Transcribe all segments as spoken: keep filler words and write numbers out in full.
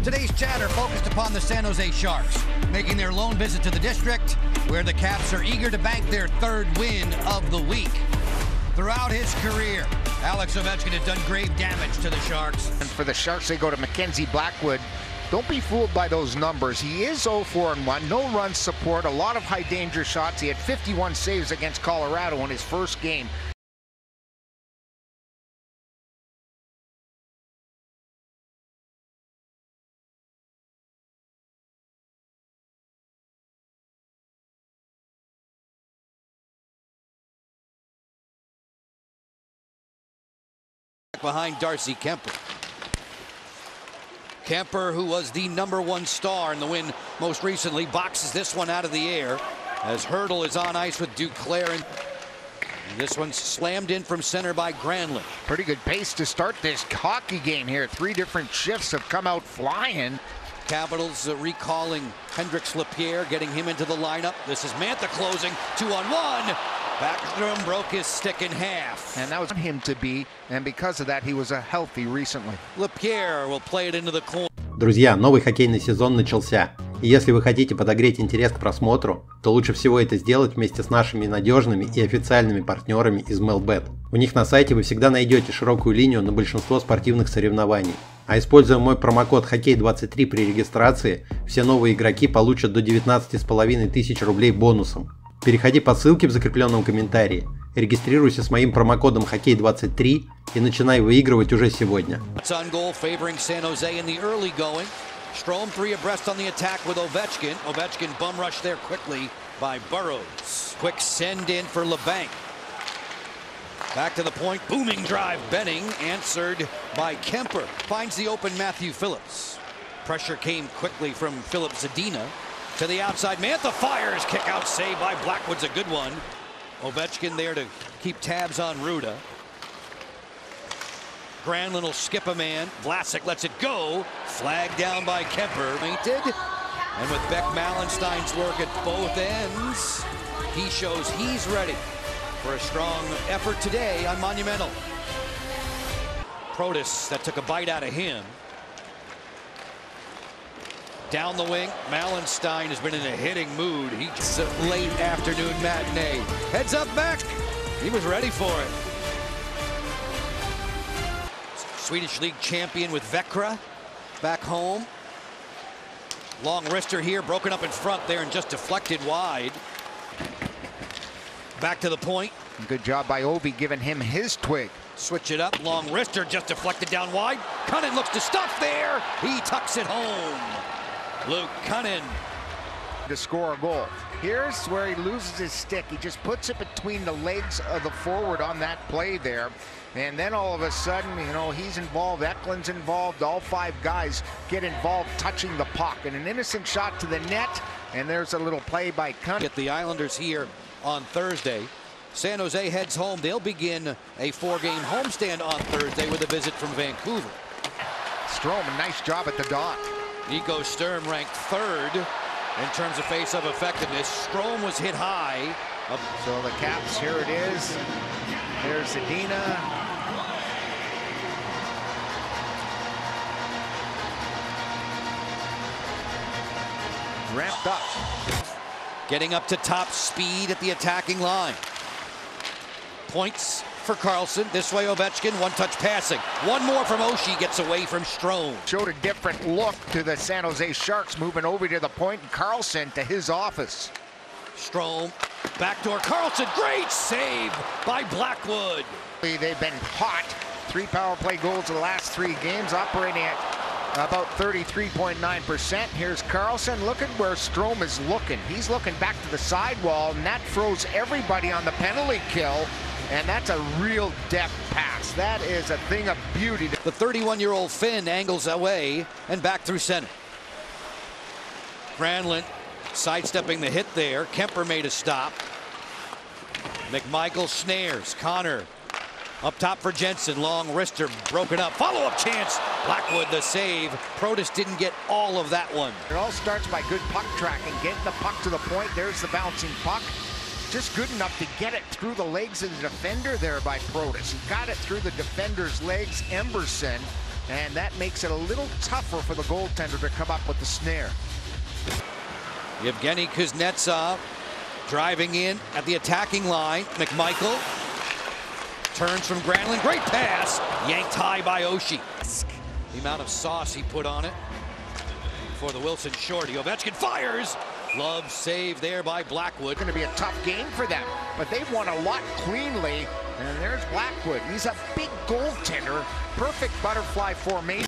Today's chatter focused upon the San Jose Sharks, making their lone visit to the district, where the Caps are eager to bank their third win of the week. Throughout his career, Alex Ovechkin has done grave damage to the Sharks. And for the Sharks, they go to Mackenzie Blackwood. Don't be fooled by those numbers. He is oh four and one, no run support, a lot of high danger shots. He had fifty-one saves against Colorado in his first game. Behind Darcy Kuemper. Kuemper, who was the number one star in the win most recently, boxes this one out of the air as Hurdle is on ice with Duclair. And this one's slammed in from center by Granlund. Pretty good pace to start this hockey game here. Three different shifts have come out flying. Capitals uh, recalling Hendrix Lapierre, getting him into the lineup. This is Mantha closing, two on one. Backstrom broke his stick in half. And that was him to be, and because of that, he was a healthy recently. Lapierre will play it into the corner. Друзья, новый хоккейный сезон начался. И если вы хотите подогреть интерес к просмотру, то лучше всего это сделать вместе с нашими надежными и официальными партнерами из Mel.bet. У них на сайте вы всегда найдете широкую линию на большинство спортивных соревнований. А используя мой промокод хоккей двадцать три при регистрации, все новые игроки получат до девятнадцати с половиной тысяч рублей бонусом. Переходи по ссылке в закрепленном комментарии, регистрируйся с моим промокодом хоккей двадцать три и начинай выигрывать уже сегодня. Strome three abreast on the attack with Ovechkin. Ovechkin bum rush there quickly by Burrows. Quick send in for LeBanc. Back to the point, booming drive. Benning answered by Kuemper. Finds the open Matthew Phillips. Pressure came quickly from Philip Zadina. To the outside, Mantha fires. Kick out save by Blackwood's a good one. Ovechkin there to keep tabs on Ruda. Granlund will skip a man. Vlasic lets it go. Flag down by Kuemper. Painted. And with Beck Malenstein's work at both ends, he shows he's ready for a strong effort today on Monumental. Protas, that took a bite out of him. Down the wing, Malenstein has been in a hitting mood. He's a late afternoon matinee. Heads up back. He was ready for it. Swedish League champion with Vekra back home. Long wrister here, broken up in front there and just deflected wide. Back to the point. Good job by Ovi giving him his twig. Switch it up, long wrister just deflected down wide. Cunnin looks to stuff there. He tucks it home. Luke Cunnin. To score a goal. Here's where he loses his stick. He just puts it between the legs of the forward on that play there. And then all of a sudden, you know, he's involved, Eklund's involved, all five guys get involved touching the puck. And an innocent shot to the net, and there's a little play by Cunnin. Get the Islanders here on Thursday. San Jose heads home. They'll begin a four-game homestand on Thursday with a visit from Vancouver. Strome, a nice job at the dot. Nico Sturm ranked third in terms of face-off effectiveness. Strome was hit high. So the Caps, here it is. There's Zadina. Ramped up. Getting up to top speed at the attacking line. Points for Carlson. This way Ovechkin, one-touch passing. One more from Oshie, gets away from Strome. Showed a different look to the San Jose Sharks, moving over to the point, and Carlson to his office. Strome, backdoor Carlson, great save by Blackwood. They've been hot. Three power play goals in the last three games, operating at about thirty-three point nine percent. Here's Carlson. Look at where Strome is looking. He's looking back to the sidewall, and that throws everybody on the penalty kill. And that's a real depth pass. That is a thing of beauty. The thirty-one-year-old Finn angles away and back through center. Granlund sidestepping the hit there. Kuemper made a stop. McMichael snares. Connor up top for Jensen. Long wrister broken up. Follow-up chance. Blackwood the save. Protas didn't get all of that one. It all starts by good puck tracking. Getting the puck to the point. There's the bouncing puck. Just good enough to get it through the legs of the defender there by Protas. He got it through the defender's legs. Emberson and that makes it a little tougher for the goaltender to come up with the snare. Yevgeny Kuznetsov driving in at the attacking line. McMichael turns from Granlund. Great pass. Yanked high by Oshie. The amount of sauce he put on it for the Wilson shorty. Ovechkin fires. Love save there by Blackwood. Going to be a tough game for them, but they've won a lot cleanly. And there's Blackwood. He's a big goaltender. Perfect butterfly formation.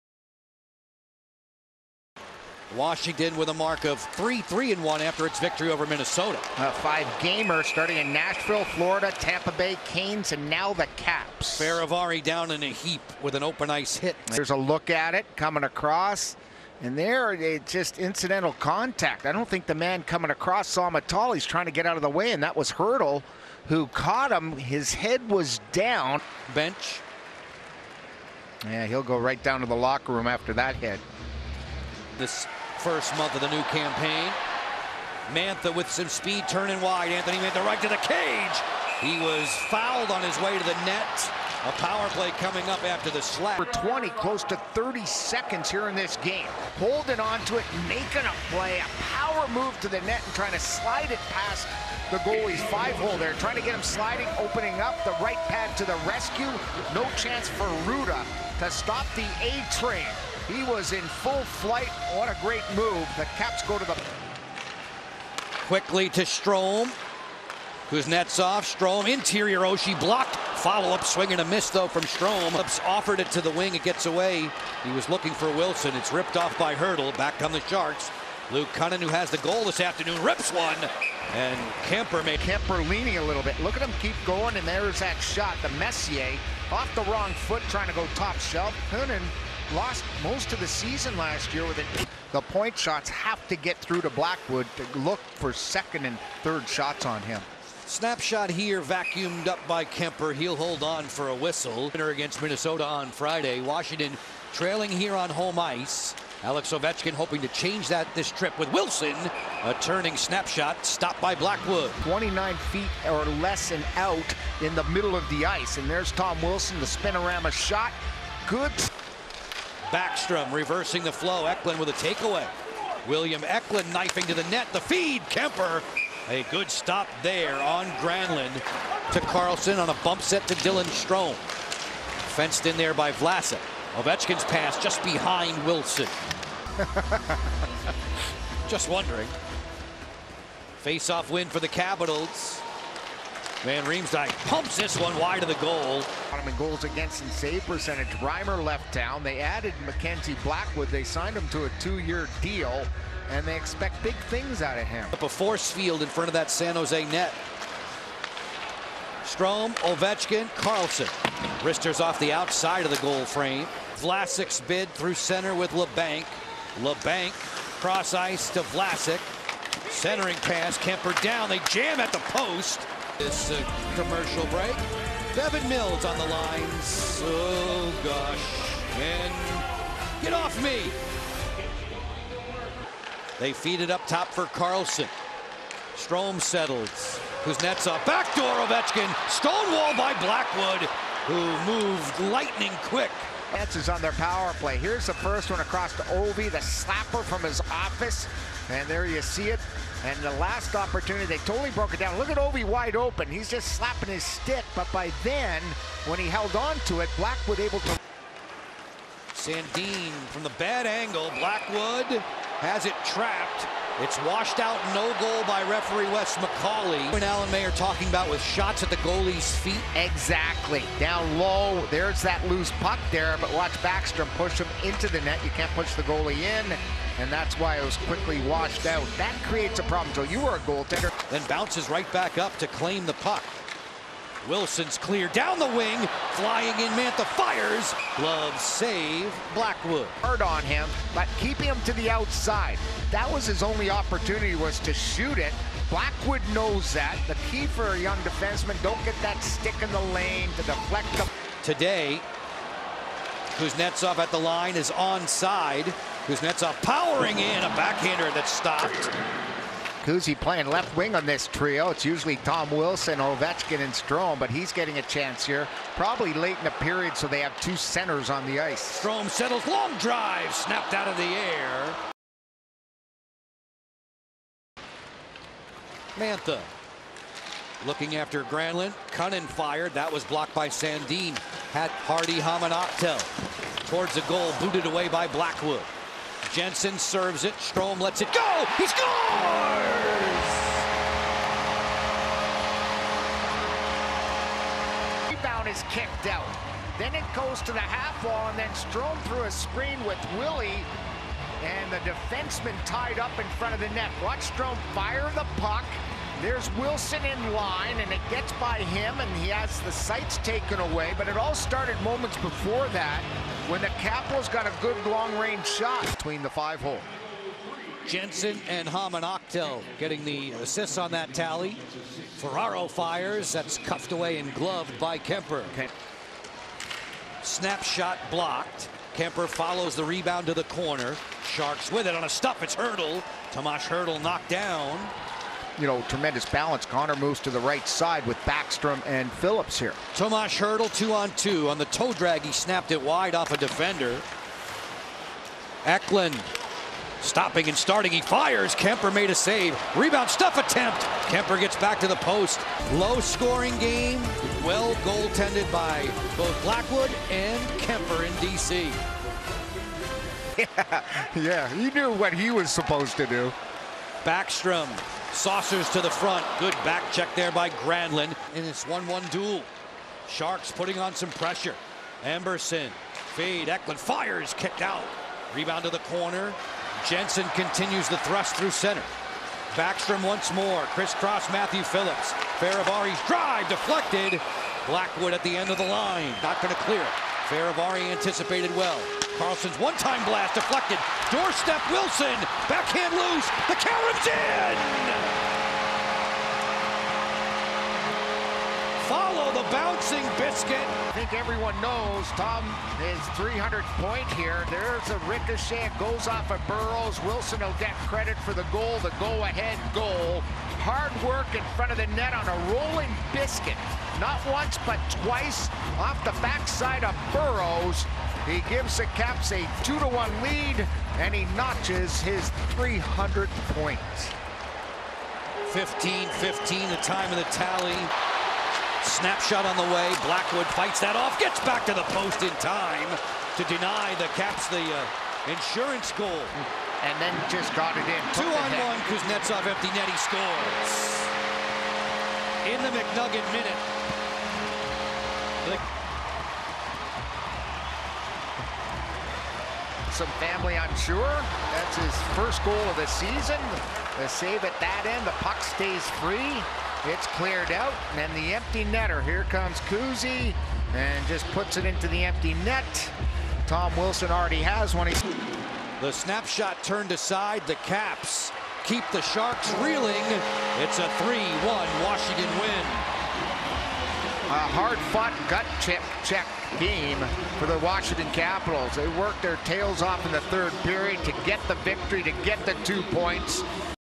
Washington with a mark of three three and one after its victory over Minnesota. A five-gamer starting in Nashville, Florida, Tampa Bay, Canes, and now the Caps. Faravari down in a heap with an open ice hit. There's a look at it coming across, and there it's just incidental contact. I don't think the man coming across saw him at all. He's trying to get out of the way, and that was Hurdle who caught him. His head was down. Bench. Yeah, he'll go right down to the locker room after that hit. This first month of the new campaign. Mantha with some speed turning wide. Anthony Mantha right to the cage. He was fouled on his way to the net. A power play coming up after the slap. For twenty, close to thirty seconds here in this game. Holding on to it, making a play, a power move to the net and trying to slide it past the goalie's five-hole there. Trying to get him sliding, opening up the right pad to the rescue. No chance for Ruda to stop the A train. He was in full flight. What a great move. The Caps go to the... Quickly to Strome. Kuznetsov, Strome, interior Oshie blocked. Follow-up swing and a miss, though, from Strome. Offered it to the wing. It gets away. He was looking for Wilson. It's ripped off by Hurdle. Back come the Sharks. Luke Cunnin, who has the goal this afternoon, rips one. And Kemper made... Kemper leaning a little bit. Look at him keep going, and there's that shot. The Messier off the wrong foot, trying to go top shelf. Cunnin lost most of the season last year with it. The point shots have to get through to Blackwood to look for second and third shots on him. Snapshot here, vacuumed up by Kemper. He'll hold on for a whistle. Winner against Minnesota on Friday. Washington trailing here on home ice. Alex Ovechkin hoping to change that this trip with Wilson. A turning snapshot stopped by Blackwood. twenty-nine feet or less and out in the middle of the ice. And there's Tom Wilson, the spinorama shot. Good. Backstrom reversing the flow. Eklund with a takeaway. William Eklund knifing to the net. The feed. Kemper. A good stop there on Granlund to Carlson on a bump set to Dylan Strome. Fenced in there by Vlasic. Ovechkin's pass just behind Wilson. Just wondering. Face-off win for the Capitals. Van Riemsdyk pumps this one wide of the goal. In goals against and save percentage. Reimer left town. They added Mackenzie Blackwood. They signed him to a two-year deal, and they expect big things out of him. Up a force field in front of that San Jose net. Strome, Ovechkin, Carlson. Wristers off the outside of the goal frame. Vlasic's bid through center with LeBanc. LeBanc cross ice to Vlasic. Centering pass, Kemper down. They jam at the post. This uh, commercial break. Devin Mills on the lines. Oh gosh. And get off me. They feed it up top for Carlson. Strome settles. Kuznetsov, backdoor Ovechkin. Stonewall by Blackwood, who moved lightning quick. Chances on their power play. Here's the first one across to Ovi, the slapper from his office. And there you see it. And the last opportunity, they totally broke it down. Look at Ovi wide open. He's just slapping his stick. But by then, when he held on to it, Blackwood able to... Sandin from the bad angle. Blackwood has it trapped. It's washed out, no goal by referee Wes McCauley. And Alan Mayer talking about with shots at the goalie's feet. Exactly. Down low, there's that loose puck there, but watch Backstrom push him into the net. You can't push the goalie in, and that's why it was quickly washed out. That creates a problem. So you were a goaltender. Then bounces right back up to claim the puck. Wilson's clear down the wing, flying in. Mantha fires. Glove save. Blackwood. Hard on him, but keeping him to the outside. That was his only opportunity, was to shoot it. Blackwood knows that. The key for a young defenseman, don't get that stick in the lane to deflect them. Today, Kuznetsov at the line is onside. Kuznetsov powering in, a backhander that stopped. Kuzi playing left wing on this trio. It's usually Tom Wilson, Ovechkin, and Strome, but he's getting a chance here. Probably late in the period, so they have two centers on the ice. Strome settles, long drive, snapped out of the air. Mantha looking after Granlund. Cunnin fired. That was blocked by Sandin. Had Hardy Hamanaktel towards the goal, booted away by Blackwood. Jensen serves it. Strome lets it go. He scores! Rebound is kicked out. Then it goes to the half wall, and then Strome through a screen with Willie, and the defenseman tied up in front of the net. Watch Strome fire the puck. There's Wilson in line, and it gets by him, and he has the sights taken away. But it all started moments before that when the Capitals got a good long-range shot between the five-hole. Jensen and Hamanaktel getting the assists on that tally. Ferraro fires. That's cuffed away and gloved by Kemper. Okay. Snapshot blocked. Kemper follows the rebound to the corner. Sharks with it on a stuff. It's Hurdle. Tomas Hurdle knocked down. You know, tremendous balance. Connor moves to the right side with Backstrom and Phillips here. Tomas Hurdle two on two. On the toe drag, he snapped it wide off a defender. Eklund stopping and starting. He fires. Kemper made a save. Rebound stuff attempt. Kemper gets back to the post. Low scoring game. Well goaltended by both Blackwood and Kemper in D C. Yeah, yeah, he knew what he was supposed to do. Backstrom saucers to the front. Good back check there by Granlund in this one one duel. Sharks putting on some pressure. Emberson fade. Eklund fires. Kicked out. Rebound to the corner. Jensen continues the thrust through center. Backstrom once more. Crisscross Matthew Phillips. Ferravari's drive deflected. Blackwood at the end of the line. Not going to clear it. Ferravari anticipated well. Carlson's one-time blast deflected. Doorstep Wilson. Backhand loose. The Caribs in! Follow the bouncing biscuit. I think everyone knows Tom is three hundredth point here. There's a ricochet. It goes off of Burrows. Wilson will get credit for the goal, the go-ahead goal. Hard work in front of the net on a rolling biscuit. Not once, but twice off the backside of Burrows. He gives the Caps a two to one lead, and he notches his three hundredth point. fifteen fifteen, the time of the tally. Snapshot on the way. Blackwood fights that off, gets back to the post in time to deny the Caps the uh, insurance goal. And then just got it in. Two on one, Kuznetsov empty net, he scores. In the McNugget minute. The Some family, I'm sure. That's his first goal of the season. The save at that end, the puck stays free. It's cleared out, and then the empty netter. Here comes Kuzi, and just puts it into the empty net. Tom Wilson already has one. He's The snapshot turned aside. The Caps keep the Sharks reeling. It's a three one Washington win. A hard-fought gut check, check game for the Washington Capitals. They worked their tails off in the third period to get the victory, to get the two points.